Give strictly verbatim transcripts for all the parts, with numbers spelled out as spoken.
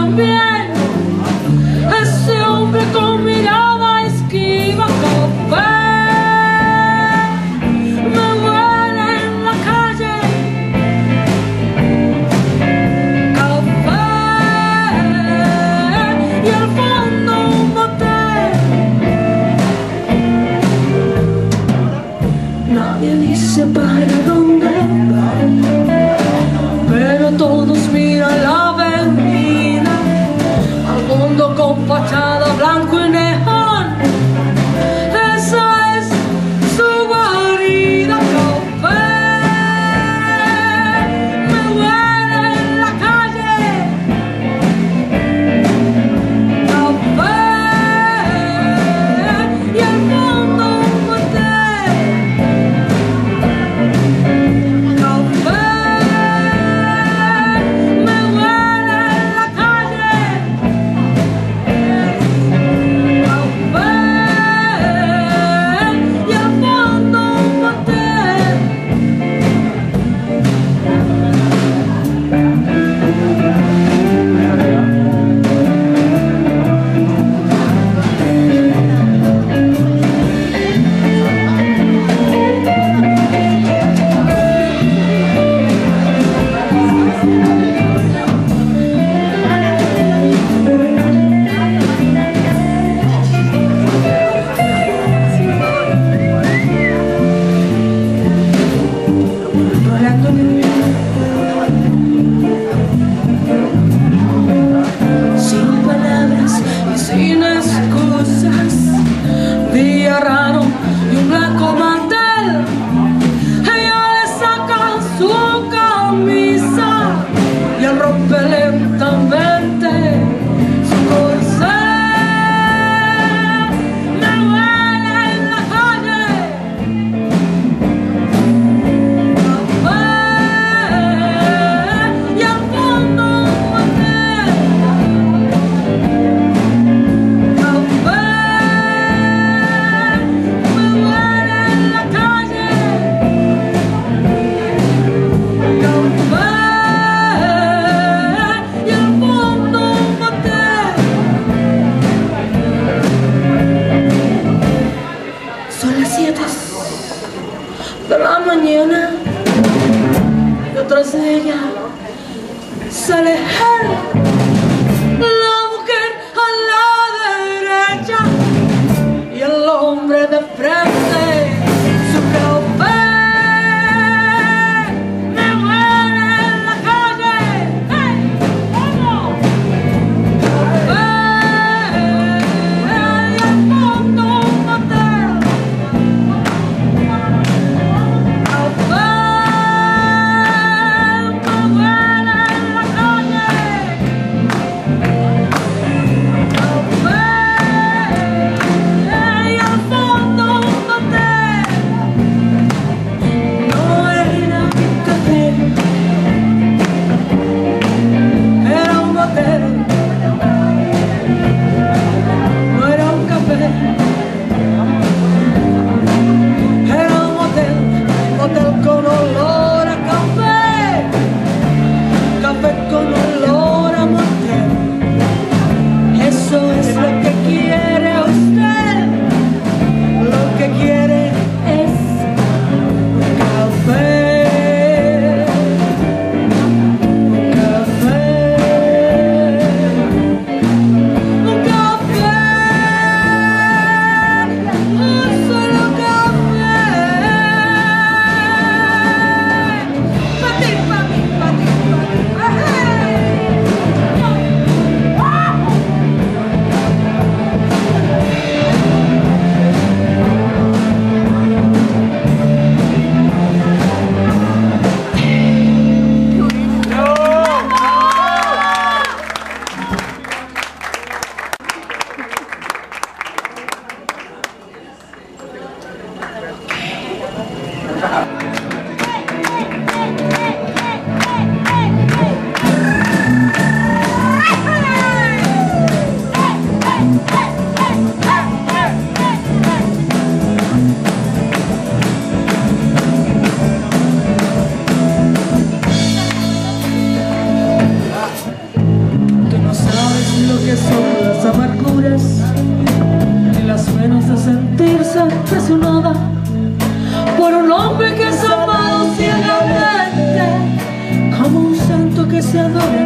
también ese hombre con mirada esquiva. Café me huele en la calle, café y al fondo un motel. Nadie dice para dónde va, pero todos miran la avenida, al mundo con fachada blanco y neón. Esa es su guarida. Café me huele en la calle, café y al fondo un motel. Café me huele en la calle, café y al fondo un motel. Sin palabras y sin excusas, día raro y un blanco mantel. Ella le saca su camisa y él rompe lentamente su corsé. Me huele en la calle, café y al fondo un motel. Café me huele en la calle, café y al fondo un motel. Son las siete de la mañana y atrás de ella sale él, la mujer a la derecha y el hombre de frente. Su café me huele en la calle, ¡hey! ¡Vamos! Café y al fondo un motel. Café me huele en la calle,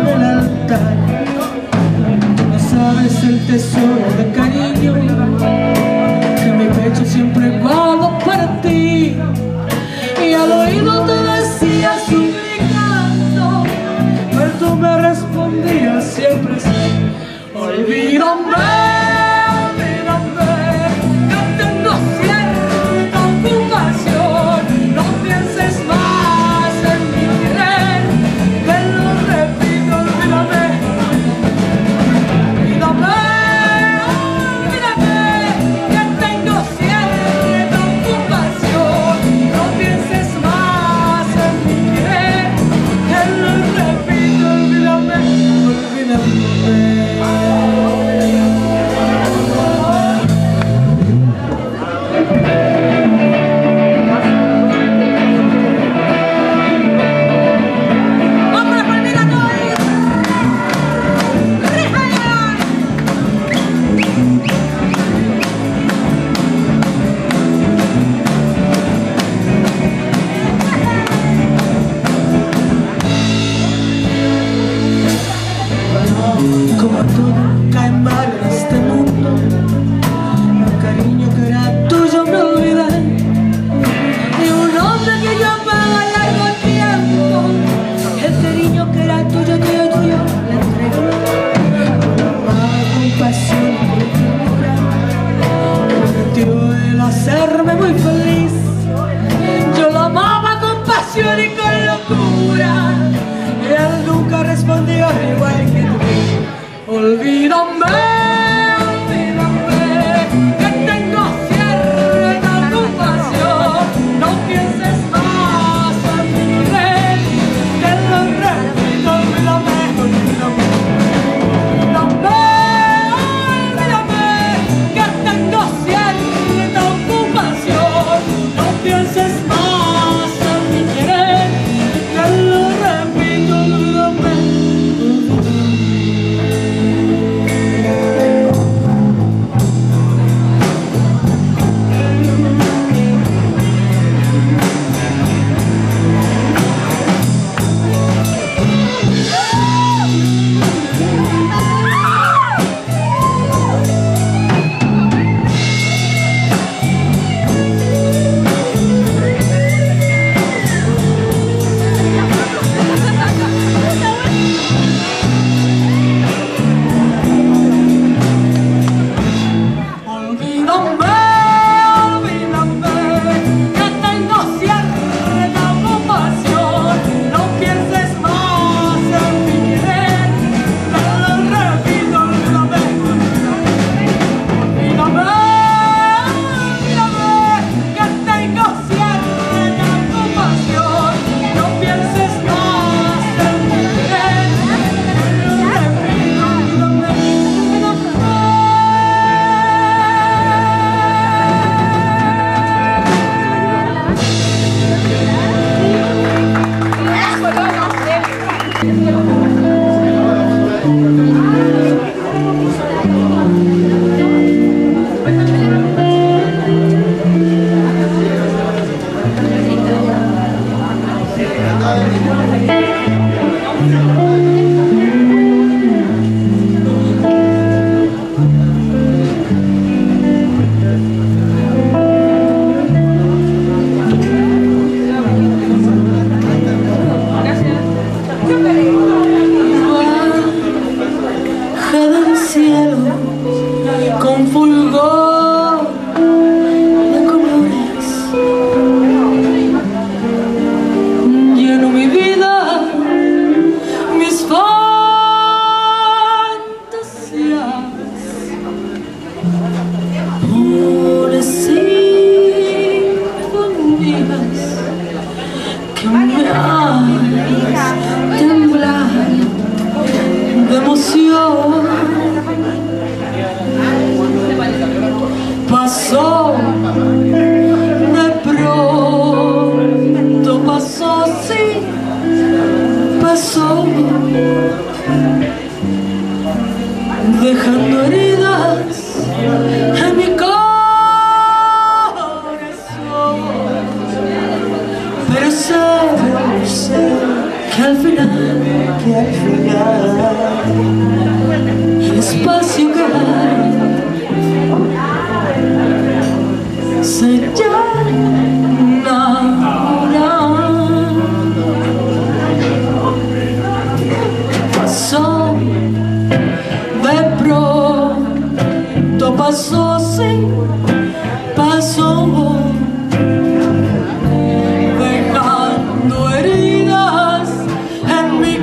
sobre el altar. No sabes el tesoro de cariño que mi pecho siempre guardo para ti. Y al oído te decía suplicando, pero tú me respondías siempre así: olvídame. Como todo cae mal en este mundo, el cariño que era tuyo me olvidé. Y un hombre que yo amaba largo tiempo, el cariño que era tuyo, tuyo, tuyo, le entregué. Lo amaba con pasión y locura, prometió él hacerme muy feliz. Yo lo amaba con pasión y con locura, y él nunca respondió igual que tú. Olvídame, olvídame, que tengo cierta compasión. No pienses más en mi querer, que lo repito, olvídame, olvídame. Olvídame, olvídame, que tengo cierta compasión. No pienses más en mi querer, que lo repito, olvídame. pasó, sí, pasó, dejando heridas en mi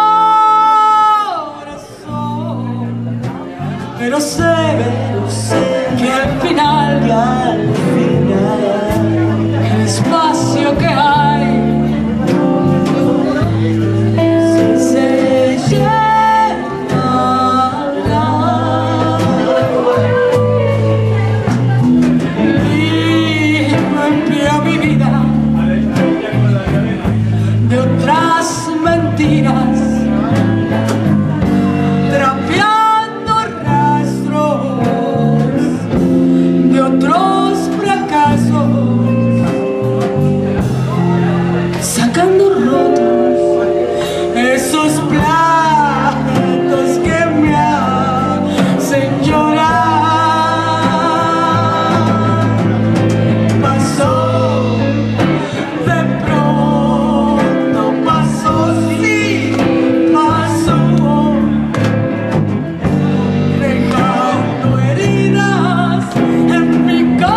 corazón. Pero sé, pero sé que al final, que al final, el espacio que hay se llenará. Limpia mi vida de otras mentiras, trapeando rastros de otros fracasos, sacando rotos esos platos que me hacen llorar. Pasó, de pronto pasó, sí, pasó, dejando heridas en mi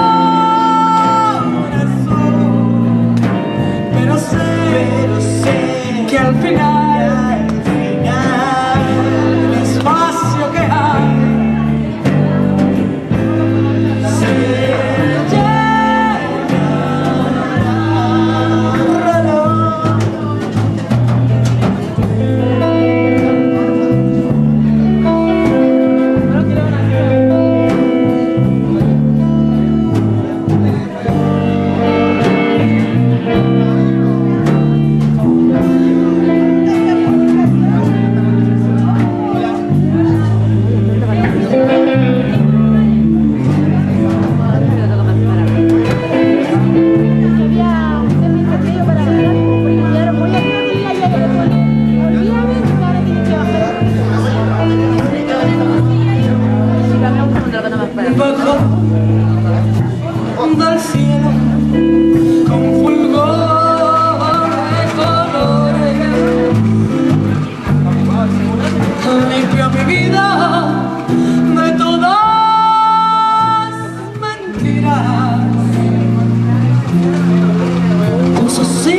corazón. Pero sé, pero sé que al final, al final, el espacio que hay se bajó del cielo con fulgor de colores, limpia mi vida de todas mentiras, cosas sí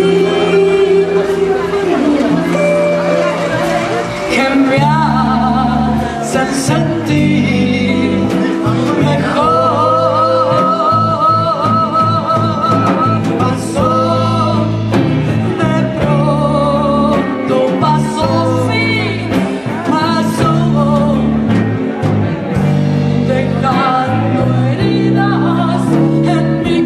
que me hacen sentir mejor. Pasó, de pronto pasó, sí, pasó, dejando heridas en mi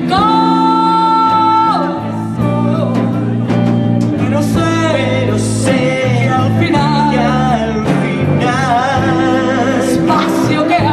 corazón. Pero sé, pero sé que al final, que al final, el espacio que hay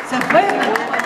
Se fue.